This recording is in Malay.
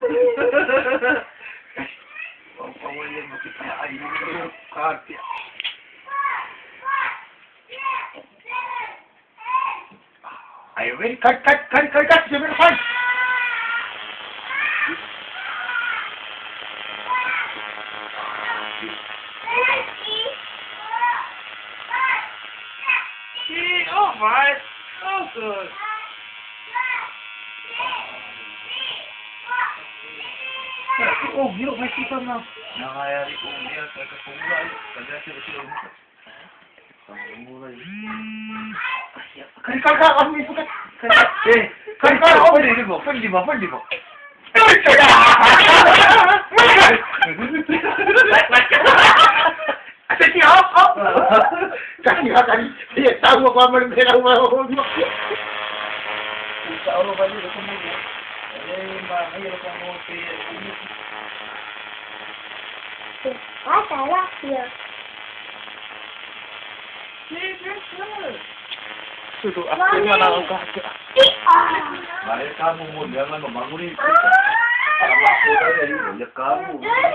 Pawalan mo kita ay karte. Are you ready? Cut! Give it a punch! Oh my! Oh good! Oh, gila may kita na. Nakayari ko niya sa kapungulay. Kaya sila umisa. Kapungulay. Karikal ka kami sukat. Karikal ako din mo. Pwede mo. Asa siya up. Kasi tadi dia tahu aku amal merah mau. Insya Allah balik ke semua. Ayo kamu ini. Salah dia. Sudah aku mana engkau? Mari kamu mau jangan membangun itu. Kalau aku dari ya kamu.